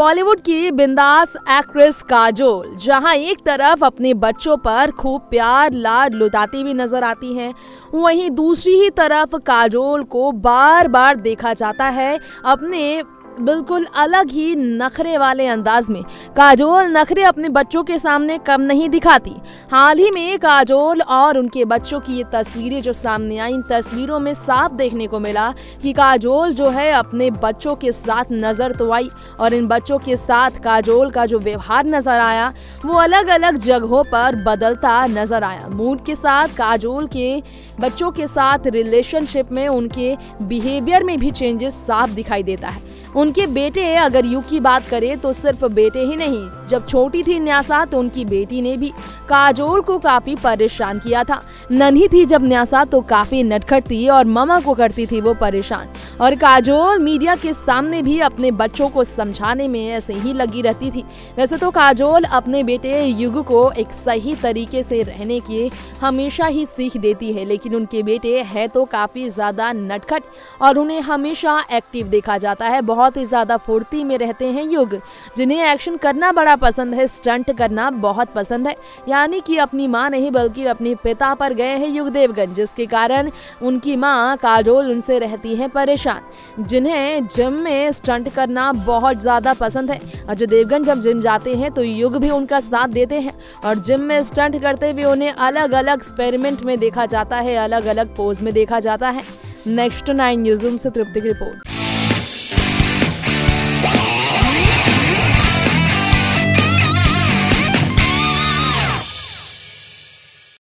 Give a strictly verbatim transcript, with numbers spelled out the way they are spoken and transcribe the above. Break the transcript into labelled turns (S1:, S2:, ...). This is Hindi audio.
S1: बॉलीवुड की बिंदास एक्ट्रेस काजोल जहां एक तरफ अपने बच्चों पर खूब प्यार लाड लुटाती हुई नजर आती हैं, वहीं दूसरी ही तरफ काजोल को बार बार देखा जाता है अपने बिल्कुल अलग ही नखरे वाले अंदाज में। काजोल नखरे अपने बच्चों के सामने कम नहीं दिखाती। हाल ही में काजोल और उनके बच्चों की ये तस्वीरें जो सामने आई, इन तस्वीरों में साफ देखने को मिला कि काजोल जो है अपने बच्चों के साथ नजर तो आई, और इन बच्चों के साथ काजोल का जो व्यवहार नजर आया वो अलग अलग जगहों पर बदलता नजर आया। मूड के साथ काजोल के बच्चों के साथ रिलेशनशिप में उनके बिहेवियर में भी चेंजेस साफ दिखाई देता है। उनके बेटे, अगर यू की बात करें तो सिर्फ बेटे ही नहीं, जब छोटी थी न्यासा तो उनकी बेटी ने भी काजोल को काफी परेशान किया था। नन्ही थी जब न्यासा तो काफी नटखट थी और ममा को करती थी वो परेशान, और काजोल मीडिया के सामने भी अपने बच्चों को समझाने में ऐसे ही लगी रहती थी। वैसे तो काजोल अपने बेटे युग को एक सही तरीके से रहने की हमेशा ही सीख देती है, लेकिन उनके बेटे है तो काफी ज्यादा नटखट और उन्हें हमेशा एक्टिव देखा जाता है। बहुत ही ज्यादा फुर्ती में रहते हैं युग, जिन्हें एक्शन करना बड़ा पसंद है, स्टंट करना बहुत पसंद है। यानी कि अपनी मां नहीं बल्कि अपने पिता पर गए हैं युग देवगन, जिसके कारण उनकी मां काजोल उनसे रहती है परेशान, जिन्हें जिम में स्टंट करना बहुत ज्यादा पसंद है। अजय देवगन जब जिम जाते हैं तो युग भी उनका साथ देते हैं, और जिम में स्टंट करते हुए उन्हें अलग अलग एक्सपेरिमेंट में देखा जाता है, अलग अलग पोज में देखा जाता है। नेक्स्ट नाइन न्यूज़ रूम से तृप्ति की रिपोर्ट।